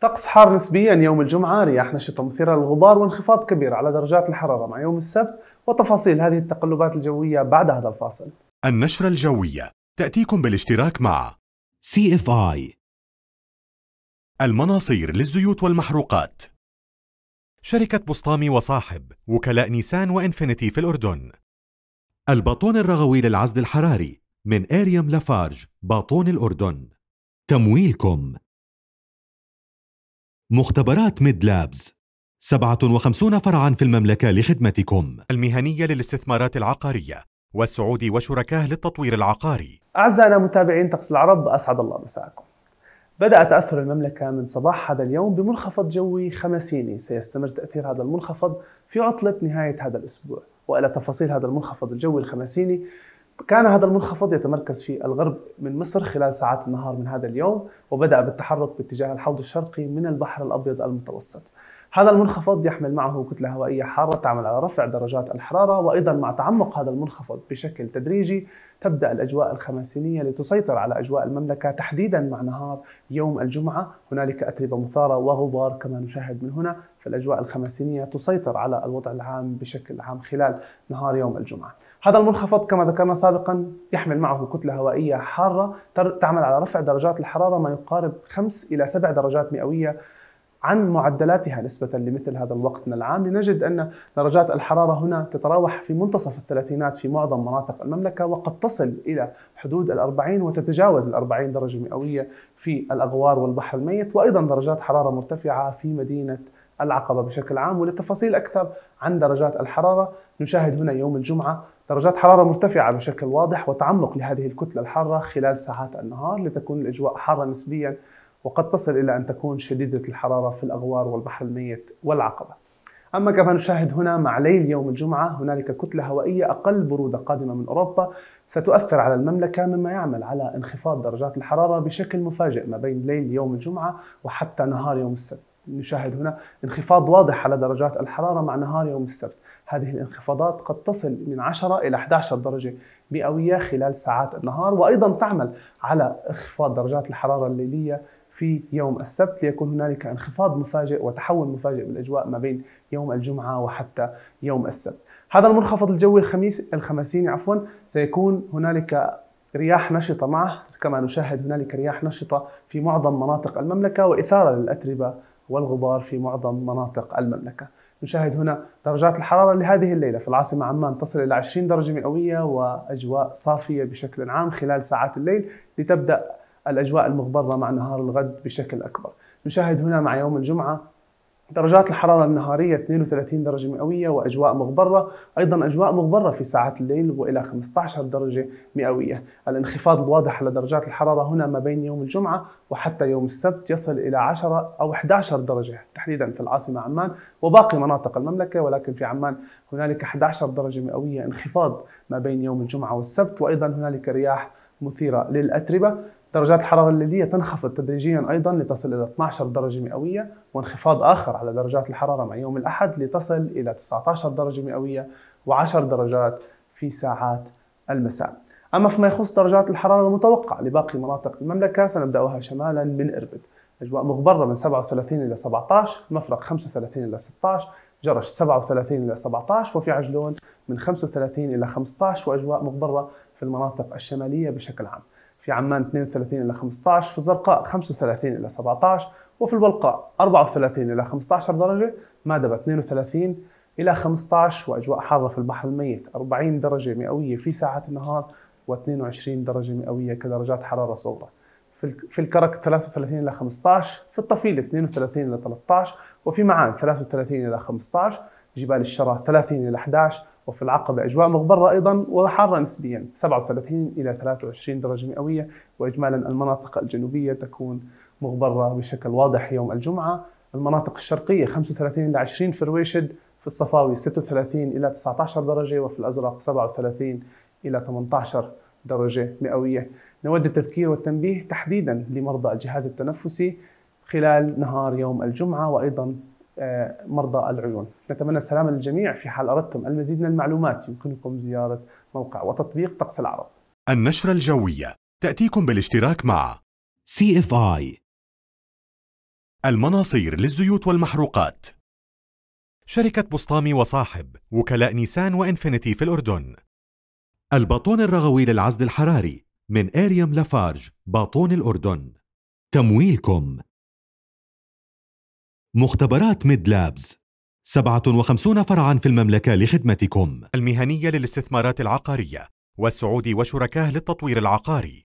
طقس حار نسبيا يوم الجمعة، رياح نشطة مثيرة للغبار وانخفاض كبير على درجات الحرارة مع يوم السبت، وتفاصيل هذه التقلبات الجوية بعد هذا الفاصل. النشرة الجوية تأتيكم بالاشتراك مع CFI المناصير للزيوت والمحروقات، شركة بسطامي وصاحب، وكلاء نيسان وإنفينيتي في الأردن، الباطون الرغوي للعزل الحراري من أريم لافارج باطون الأردن. تمويلكم مختبرات ميد لابز، 57 فرعا في المملكة لخدمتكم. المهنية للاستثمارات العقارية، والسعودي وشركاه للتطوير العقاري. أعزائنا متابعين طقس العرب، أسعد الله مساءكم. بدأ تأثر المملكة من صباح هذا اليوم بمنخفض جوي خمسيني، سيستمر تأثير هذا المنخفض في عطلة نهاية هذا الأسبوع. وإلى تفاصيل هذا المنخفض الجوي الخمسيني، كان هذا المنخفض يتمركز في الغرب من مصر خلال ساعات النهار من هذا اليوم، وبدأ بالتحرك باتجاه الحوض الشرقي من البحر الأبيض المتوسط. هذا المنخفض يحمل معه كتلة هوائية حارة تعمل على رفع درجات الحرارة، وأيضا مع تعمق هذا المنخفض بشكل تدريجي تبدأ الأجواء الخماسينية لتسيطر على أجواء المملكة تحديدا مع نهار يوم الجمعة. هنالك أتربة مثارة وغبار كما نشاهد من هنا، فالأجواء الخماسينية تسيطر على الوضع العام بشكل عام خلال نهار يوم الجمعة. هذا المنخفض كما ذكرنا سابقا يحمل معه كتلة هوائية حارة تعمل على رفع درجات الحرارة ما يقارب 5 إلى 7 درجات مئوية عن معدلاتها نسبة لمثل هذا الوقت من العام. لنجد أن درجات الحرارة هنا تتراوح في منتصف الثلاثينات في معظم مناطق المملكة، وقد تصل إلى حدود 40 وتتجاوز 40 درجة مئوية في الأغوار والبحر الميت، وأيضا درجات حرارة مرتفعة في مدينة العقبة بشكل عام. وللتفاصيل أكثر عن درجات الحرارة نشاهد هنا يوم الجمعة درجات حرارة مرتفعة بشكل واضح وتعمق لهذه الكتلة الحارة خلال ساعات النهار، لتكون الأجواء حارة نسبيا وقد تصل إلى أن تكون شديدة الحرارة في الأغوار والبحر الميت والعقبة. أما كما نشاهد هنا مع ليل يوم الجمعة، هنالك كتلة هوائية أقل برودة قادمة من أوروبا ستؤثر على المملكة، مما يعمل على انخفاض درجات الحرارة بشكل مفاجئ ما بين ليل يوم الجمعة وحتى نهار يوم السبت. نشاهد هنا انخفاض واضح على درجات الحرارة مع نهار يوم السبت. هذه الانخفاضات قد تصل من 10 إلى 11 درجة مئوية خلال ساعات النهار، وأيضا تعمل على انخفاض درجات الحرارة الليلية في يوم السبت، ليكون هنالك انخفاض مفاجئ وتحول مفاجئ بالأجواء ما بين يوم الجمعة وحتى يوم السبت. هذا المنخفض الجوي الخمسيني سيكون هنالك رياح نشطة معه، كما نشاهد هنالك رياح نشطة في معظم مناطق المملكة وإثارة للأتربة والغبار في معظم مناطق المملكة. نشاهد هنا درجات الحرارة لهذه الليلة في العاصمة عمان تصل إلى 20 درجة مئوية وأجواء صافية بشكل عام خلال ساعات الليل، لتبدأ الأجواء المغبرة مع نهار الغد بشكل أكبر. نشاهد هنا مع يوم الجمعة درجات الحرارة النهارية 32 درجة مئوية وأجواء مغبرة، أيضا أجواء مغبرة في ساعات الليل وإلى 15 درجة مئوية. الانخفاض الواضح على درجات الحرارة هنا ما بين يوم الجمعة وحتى يوم السبت يصل إلى 10 أو 11 درجة تحديدا في العاصمة عمان وباقي مناطق المملكة، ولكن في عمان هنالك 11 درجة مئوية انخفاض ما بين يوم الجمعة والسبت، وأيضا هنالك رياح مثيرة للأتربة. درجات الحرارة الليلية تنخفض تدريجيا أيضا لتصل إلى 12 درجة مئوية، وانخفاض آخر على درجات الحرارة مع يوم الأحد لتصل إلى 19 درجة مئوية و10 درجات في ساعات المساء. أما فيما يخص درجات الحرارة المتوقعة لباقي مناطق المملكة، سنبدأها شمالا من إربد، أجواء مغبرة من 37 إلى 17، المفرق 35 إلى 16، جرش 37 إلى 17، وفي عجلون من 35 إلى 15، وأجواء مغبرة في المناطق الشمالية بشكل عام. في عمان 32 إلى 15، في الزرقاء 35 إلى 17، وفي البلقاء 34 إلى 15 درجة، مادبة 32 إلى 15، وأجواء حارة في البحر الميت 40 درجة مئوية في ساعات النهار و22 درجة مئوية كدرجات حرارة صغرى. في الكرك 33 إلى 15، في الطفيل 32 إلى 13، وفي معان 33 إلى 15، جبال الشرى 30 إلى 11، وفي العقبة أجواء مغبرة أيضا وحارة نسبيا 37 إلى 23 درجة مئوية. وإجمالا المناطق الجنوبية تكون مغبرة بشكل واضح يوم الجمعة. المناطق الشرقية 35 إلى 20 في رويشد، في الصفاوي 36 إلى 19 درجة، وفي الأزرق 37 إلى 18 درجة مئوية. نود التذكير والتنبيه تحديدا لمرضى الجهاز التنفسي خلال نهار يوم الجمعة، وأيضا مرضى العيون. نتمنى السلامة للجميع. في حال أردتم المزيد من المعلومات يمكنكم زيارة موقع وتطبيق طقس العرب. النشرة الجوية تأتيكم بالاشتراك مع CFI المناصير للزيوت والمحروقات. شركة بسطامي وصاحب، وكلاء نيسان وإنفينيتي في الأردن. الباطون الرغوي للعزل الحراري من أريم لافارج، باطون الأردن. تمويلكم. مختبرات ميد لابز، 57 فرعاً في المملكة لخدمتكم. المهنية للاستثمارات العقارية، والسعودي وشركاه للتطوير العقاري.